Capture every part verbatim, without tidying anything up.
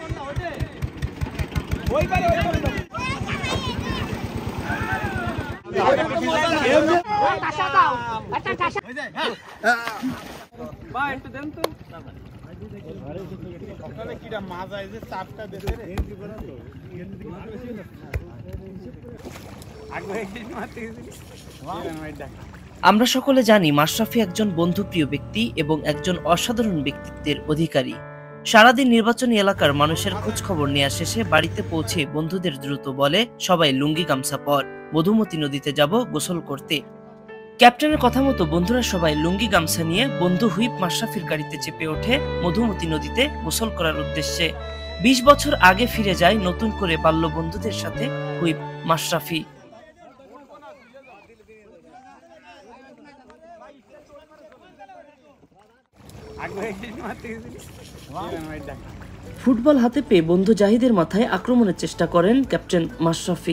আমরা সকলে জানি মাশরাফি একজন বন্ধুপ্রিয় ব্যক্তি এবং একজন অসাধারণ ব্যক্তিত্বের অধিকারী। সারাদিন নির্বাচনী এলাকার মানুষের খোঁজ খবর নেওয়া শেষে বাড়িতে পৌঁছে বন্ধুদের দ্রুত বলে, সবাই লুঙ্গি গামছা পর, মধুমতি নদীতে যাব গোসল করতে। ক্যাপ্টেনের কথা মতো বন্ধুরা সবাই লুঙ্গি গামছা নিয়ে বন্ধু হুইপ মাশরাফির গাড়িতে চেপে ওঠে মধুমতি নদীতে গোসল করার উদ্দেশ্যে। বিশ বছর আগে ফিরে যায় নতুন করে বাল্য বন্ধুদের সাথে হুইপ মাশরাফি। ফুটবল হাতে পেয়ে বন্ধু জাহিদের মাথায় আক্রমণের চেষ্টা করেন ক্যাপ্টেন মাশরাফি।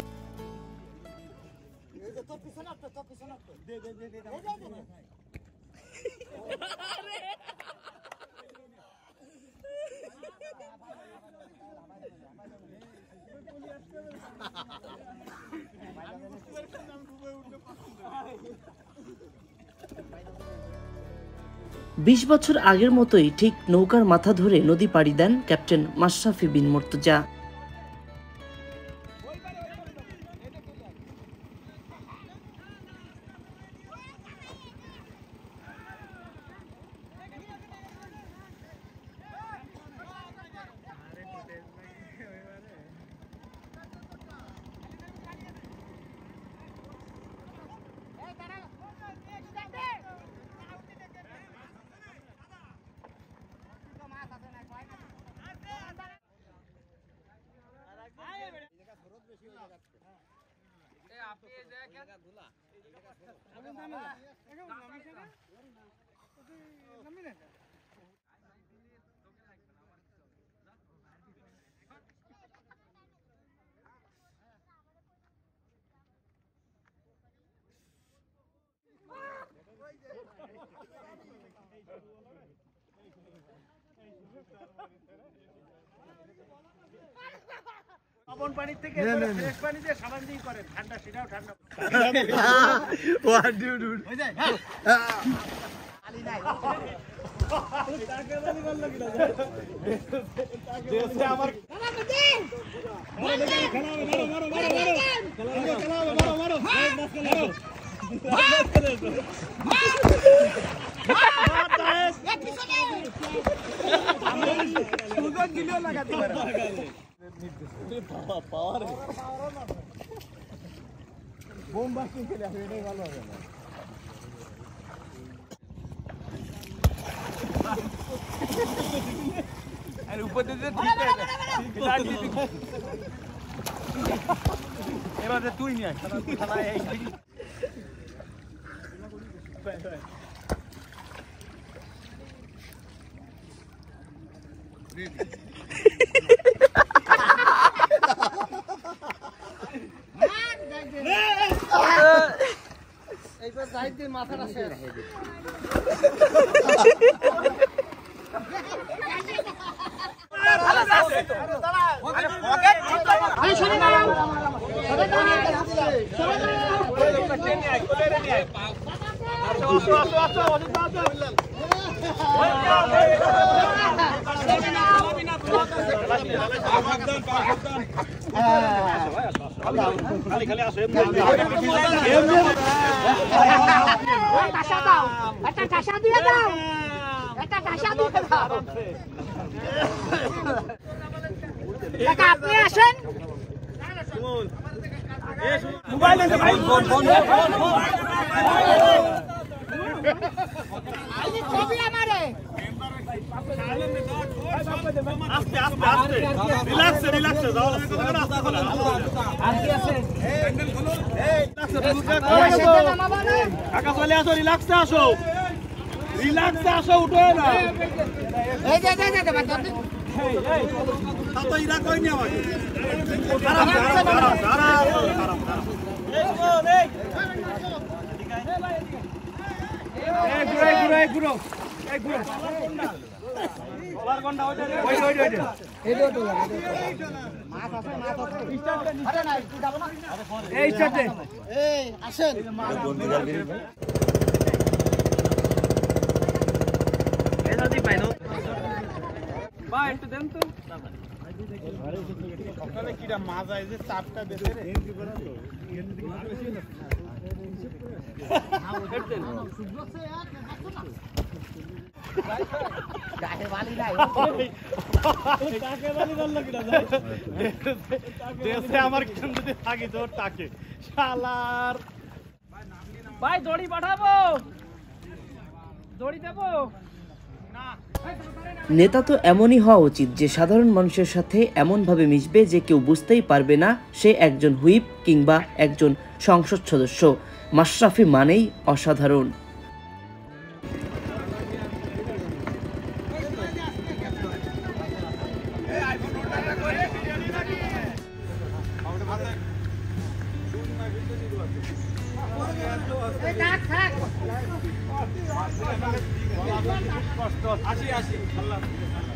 বিশ বছর আগের মতোই ঠিক নৌকার মাথা ধরে নদী পাড়ি দেন ক্যাপ্টেন মাশরাফি বিন মুর্তজা। লবণ পানি থেকে ফ্রেশ পানি দিয়ে সাবান দিয়ে করেন, ঠান্ডা সেটাও ঠান্ডা। ওয়ান টু টু হয়ে যায়। হ্যাঁ আলি নাই টাকা দালি বললো কি না যে আমার খেলা দে মারো খেলা মারো মারো মারো মারো খেলা মারো মারো মারো সুযোগ দিলেও লাগাতে পারে। পাওয়ার বোম বাস্টিং খেলে আসলে এটাই ভালো হবে না। আর উপর দিয়ে ঠিক এবার তুই নিয়ে আয় খেলা এই এইবার জাহিদের মাথাটা শেষ। খালি খালি আসো টাকা দাও, একটা টাকা দিয়ে দাও, একটা টাকা দিয়ে দাও। টাকা আপনি আসেন মোবাইল আছে ভাই, ফোন ফোন ফোন ফোন আইনি ছবি আমারে আস্তে আস্তে আস্তে রিল্যাক্স রিল্যাক্স যাও রাস্তা খোলা আর কি আছে হ্যান্ডেল খোলো এই টাকা চলে আসো রিল্যাক্সে আসো রিল্যাক্সে আসো উঠো না এই দে দে দে বাদ দে এই এই তো ইরা কই নি আমাকে খারাপ খারাপ খারাপ খারাপ এই বল এই এই গুরো গুরো গুরো এই গুরো ওলার কোনটা ওইটা রে ওই ওই ওই এই দুটো মাছ আছে মাছ আছে স্টার্ট দে আরে না তুই যাব না এই স্টার্ট দে এই আসেন এই দাদি পাইনো ভাই একটু দেন তো সকালে কিরা মাছ আই যে চাপটা দেছে রে এন্ট্রি করা তো কাকে বালি নাই কাকে বালি বলল কিনা যায় দেশে আমার কেন যদি থাকি তোর টাকে শালার ভাই দড়ি পাঠাবো দড়ি দেবো না নেতা তো এমনই হওয়া উচিত যে সাধারণ মানুষের সাথে এমনভাবে মিশবে যে কেউ বুঝতেই পারবে না সে একজন হুইপ কিংবা একজন সংসদ সদস্য। মাশরাফি মানেই অসাধারণ। আসি আসি